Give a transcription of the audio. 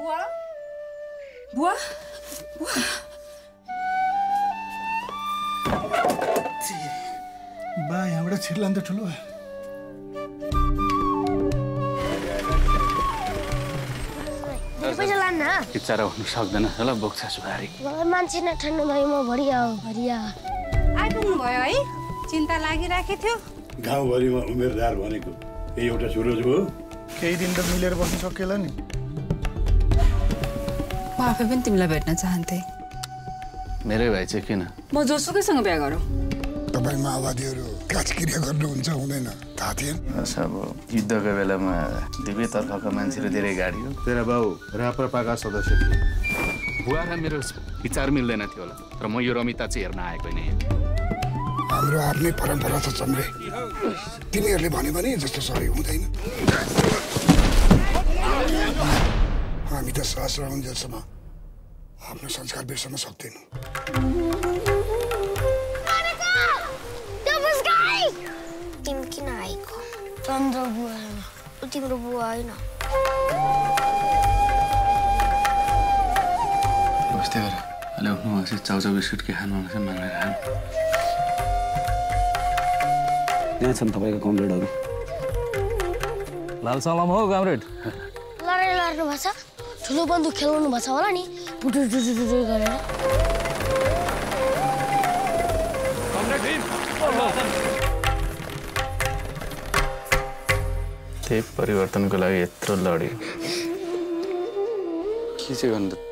बुवा बुवा बुवा बा यहाँबाट छिर्ला नि त ठुलो पैसा लान्न बिचारा हुनु सक्दैन ल बोक्छ सुहारी मलाई मान्छे नठान्नु भयो म भरिया आइपुग्नु भयो है चिन्ता लागिराखे थियो गाउँभरिमा उमेरदार भनेको यही एउटा सुरज हो केही दिन त मिलेर बस्न सकिएला नि म आफै पनि तिमीलाई भेट्न चाहन्थे मेरै भाइ चाहिँ किन म जोसुकैसँग बिहा गरौँ तपाईँ माओवादीहरू काजक्रिया गर्नुहुन्छ हुँदैन थाहा थिएन अब युद्धको बेलामा दुवै तर्फका मान्छेहरू धेरै गाडी हो तेरा बाउ राप्रपाका सदस्य थिए बुवा र मेरो विचार मिल्दैन थियो होला र म यो रमिता चाहिँ हेर्न आएको नै हाम्रो आफ्नै परम्परा छ चन्द्रे तिमीहरूले भन्यो भने जस्तो सबै हुँदैन हामी त सहस्र हुन्जेलसम्म आफ्नो संस्कार बिर्सन सक्दैनौँ तिमी किन आएको चन्द्र बुवा तिम्रो बुवा होइन बस्दै गर अहिले उठ्नु भएको चाउचाउ बिस्कुट के खानु मन छ मागेर खानु यहाँ छन् तपाईँको कमरेडहरू लाल सलाम हो कमरेड लडाइँ लड्नु भएको छ ठुलो बन्दुक खेलाउनु भएको छ होला नि पुटु गरेर त्यही परिवर्तनको लागि यत्रो लड्यो के चाहिँ गर्नु त